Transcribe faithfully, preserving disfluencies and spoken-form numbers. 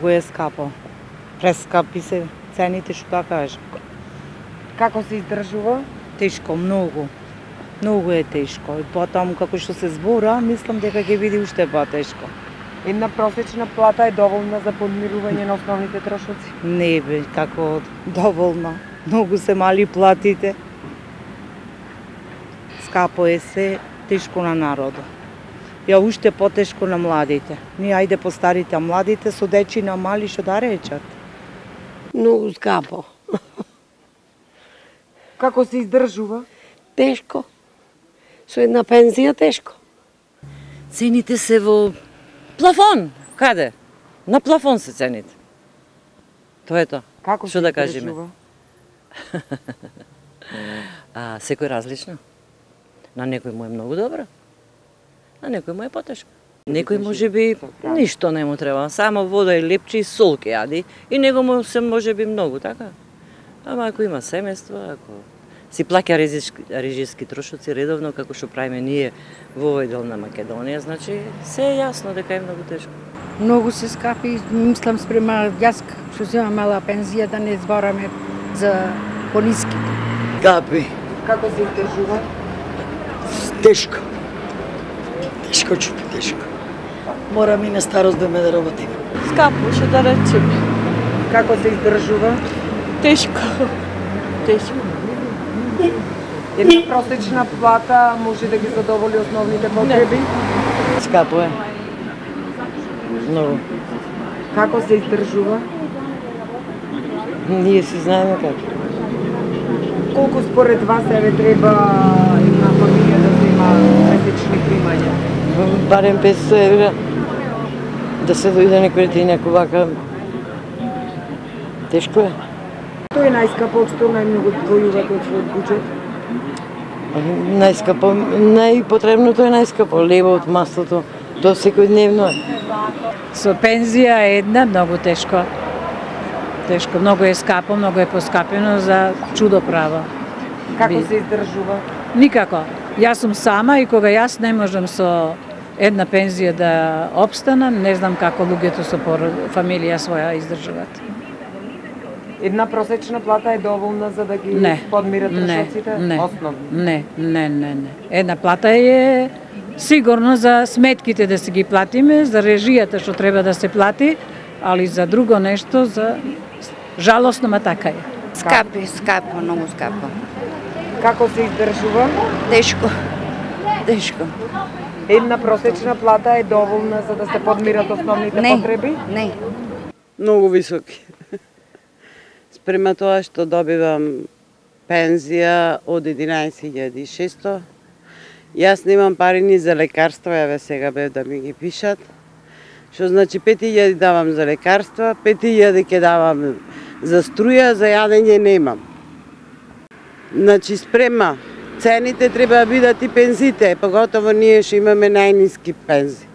Многу е скапо. Прескапи се цените, што да кажам. Како се издржува? Тешко, многу. Многу е тешко. И потом како што се збора, мислам дека ќе биде уште потешко. Една просечна плата е доволна за подмирување на основните трошоци? Не бе, како доволно. Многу се мали платите. Скапо е се, тешко на народот. Ја уште потешко на младите. Ние ајде по старите, а младите со дечина мали што да речат. Многу скапо. Како се издржува? Тешко. Со една пензија тешко. Цените се во плафон. Каде? На плафон се цените. Тоа е тоа. Како Што се да кажеме? издржува? А, секој различно. На некој му е многу добро. На некој му е потешко. Некој може би ништо не му треба, само вода и лепче и сол ке јади и него му се може би многу, така? Ама ако има семејство, ако си плаќа режиски, режиски трошоци редовно, како што правиме ние во овој дел на Македонија, значи се е јасно дека е многу тешко. Многу се скапи, мислам спрема јас што земам мала пензија, да не збораме за пониските. Скапи. Како се издржува? Тешко. Тешко, чупи, тешко. Морам и на старост да ме да работим. Скапо, што да речем. Како се издржува? Тешко. Тешко. Една просечна плата може да ги задоволи основните потреби? Скапо е. Многу. Како се издржува? Ние си знаеме како. Колку според вас еве треба една фамилија да зема месечни примања? Барем петстотини евра. Да се дојде некој ти некој вака. Тешко е. Тоа е најскапо, што најмногу одвојувате од својот буџет? Најскапо, најпотребното е најскапо. Лебот, маслото, тоа секојдневно е. Со пензија е една многу тешко. Тешко, многу е скапо, многу е поскапено за чудо право. Како се издржува? Никако. Јас сум сама и кога јас не можам со една пензија да опстанам, не знам како луѓето со фамилија своја издржуваат. Една просечна плата е доволна за да ги Не. подмират Не, трошоците? не, Основно. не, не, не, не. Една плата е сигурно за сметките да се ги платиме, за режијата што треба да се плати, али за друго нешто, за жалосно, ма така е. Скапи, скапо, многу скапо. Како се издржува? Тешко. Тешко. Една просечна плата е доволна за да се подмират основните Не. потреби? Не. Многу високи. Спрема тоа што добивам пензија од единаесет илјади и шеста. Јас немам пари ни за лекарства, еве сега бев да ми ги пишат. Што значи пет илјади давам за лекарства, пет илјади ќе давам за струја, за јадење немам. Значи спрема цените треба да бидат и пензите, поготово ние што имаме најниски пензии.